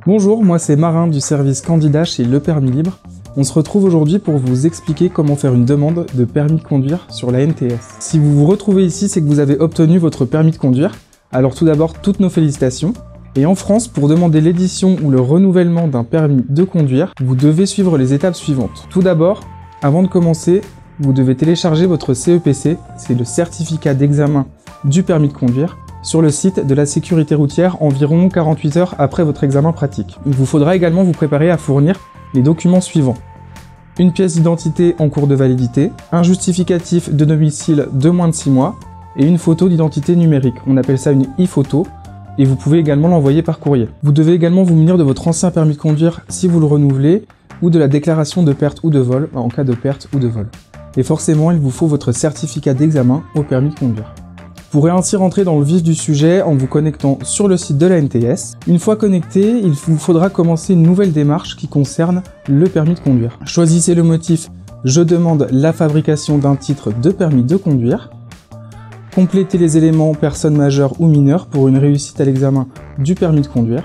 Bonjour, moi c'est Marin du service candidat chez Le Permis Libre. On se retrouve aujourd'hui pour vous expliquer comment faire une demande de permis de conduire sur la NTS. Si vous vous retrouvez ici, c'est que vous avez obtenu votre permis de conduire. Alors tout d'abord, toutes nos félicitations. Et en France, pour demander l'édition ou le renouvellement d'un permis de conduire, vous devez suivre les étapes suivantes. Tout d'abord, avant de commencer, vous devez télécharger votre CEPC, c'est le certificat d'examen du permis de conduire, sur le site de la sécurité routière environ 48 heures après votre examen pratique. Il vous faudra également vous préparer à fournir les documents suivants. Une pièce d'identité en cours de validité, un justificatif de domicile de moins de 6 mois et une photo d'identité numérique. On appelle ça une e-photo et vous pouvez également l'envoyer par courrier. Vous devez également vous munir de votre ancien permis de conduire si vous le renouvelez ou de la déclaration de perte ou de vol en cas de perte ou de vol. Et forcément, il vous faut votre certificat d'examen au permis de conduire. Vous pourrez ainsi rentrer dans le vif du sujet en vous connectant sur le site de la NTS. Une fois connecté, il vous faudra commencer une nouvelle démarche qui concerne le permis de conduire. Choisissez le motif « Je demande la fabrication d'un titre de permis de conduire ». Complétez les éléments personnes majeures ou mineures pour une réussite à l'examen du permis de conduire.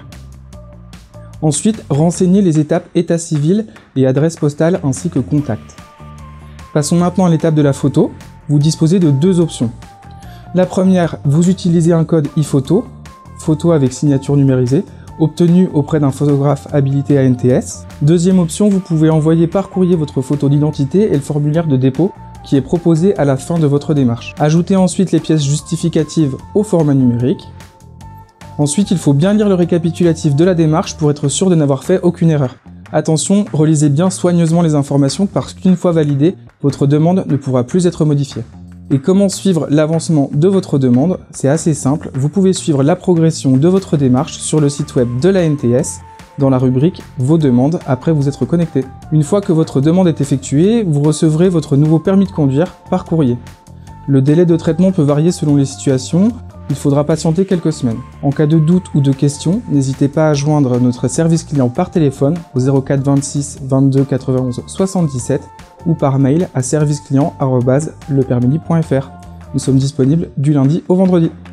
Ensuite, renseignez les étapes état civil et adresse postale ainsi que contact. Passons maintenant à l'étape de la photo. Vous disposez de deux options. La première, vous utilisez un code e-photo, photo avec signature numérisée, obtenu auprès d'un photographe habilité à NTS. Deuxième option, vous pouvez envoyer par courrier votre photo d'identité et le formulaire de dépôt qui est proposé à la fin de votre démarche. Ajoutez ensuite les pièces justificatives au format numérique. Ensuite, il faut bien lire le récapitulatif de la démarche pour être sûr de n'avoir fait aucune erreur. Attention, relisez bien soigneusement les informations parce qu'une fois validée, votre demande ne pourra plus être modifiée. Et comment suivre l'avancement de votre demande? C'est assez simple, vous pouvez suivre la progression de votre démarche sur le site web de la NTS, dans la rubrique « Vos demandes » après vous être connecté. Une fois que votre demande est effectuée, vous recevrez votre nouveau permis de conduire par courrier. Le délai de traitement peut varier selon les situations, il faudra patienter quelques semaines. En cas de doute ou de questions, n'hésitez pas à joindre notre service client par téléphone au 04 26 22 91 77 ou par mail à serviceclient@lepermislibre.fr. Nous sommes disponibles du lundi au vendredi.